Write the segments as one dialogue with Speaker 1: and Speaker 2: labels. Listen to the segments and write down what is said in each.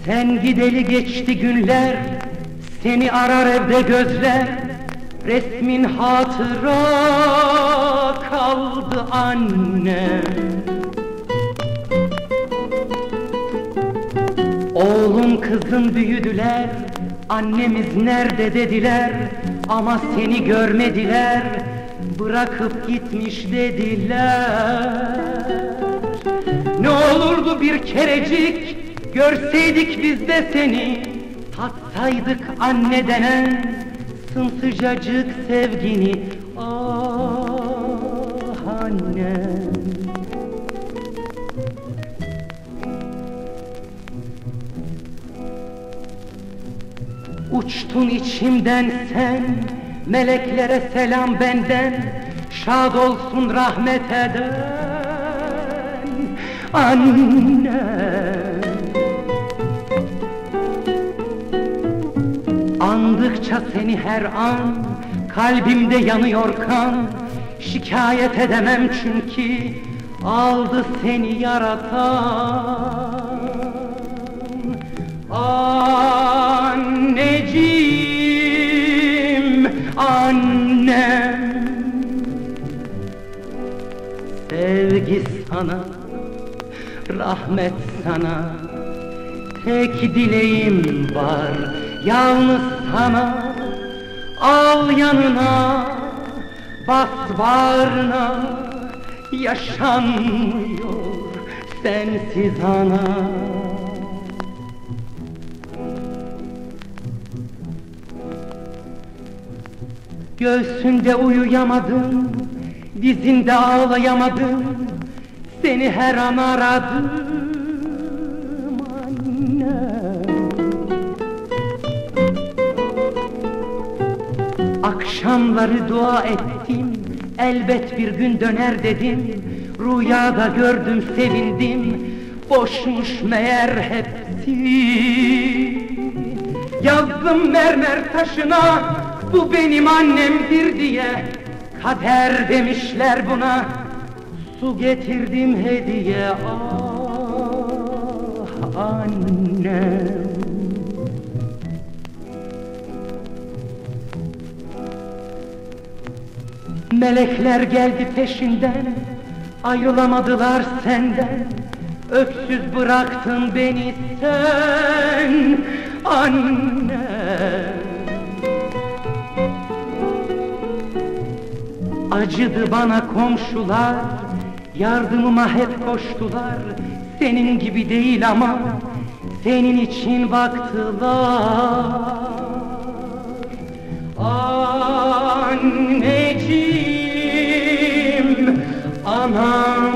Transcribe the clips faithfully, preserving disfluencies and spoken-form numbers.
Speaker 1: Sen gideli geçti günler, seni arar evde gözler. Resmin hatıra kaldı anne. Oğlum kızım büyüdüler, annemiz nerede dediler. Ama seni görmediler, bırakıp gitmiş dediler. Ne olurdu bir kerecik, görseydik biz de seni, tatsaydık anne denen sımsıcacık sevgini. Ah annem. Uçtun içimden sen, meleklere selam benden. Şad olsun rahmet eden annem. Andıkça seni her an, kalbimde yanıyor kan. Şikayet edemem çünkü aldı seni yaratan. Anneciğim, annem. Sevgi sana, rahmet sana. Tek dileğim var, yalnız sana. Al yanına, bas bağrına. Yaşanmıyor sensiz ana. Göğsünde uyuyamadım, dizinde ağlayamadım. Seni her an aradım annem. Akşamları dua ettim, elbet bir gün döner dedim. Rüyada gördüm sevindim, boşmuş meğer hepsi. Yazdım mermer taşına, bu benim annemdir diye. Kader demişler buna, su getirdim hediye. Ah annem. Melekler geldi peşinden, ayrılamadılar senden. Öksüz bıraktın beni sen anne. Acıdı bana komşular, yardımıma hep koştular. Senin gibi değil ama senin için baktılar. Anneciğim, anam.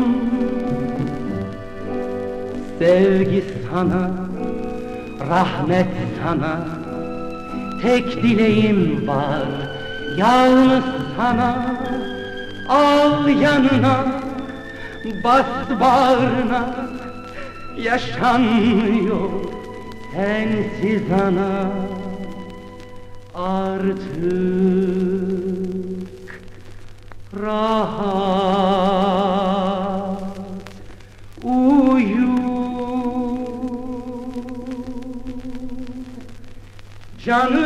Speaker 1: Sevgi sana, rahmet sana. Tek dileğim var, yalnız sana. Al yanına, bas bağrına. Yaşanmıyor sensiz ana. Artık rahat uyu canım.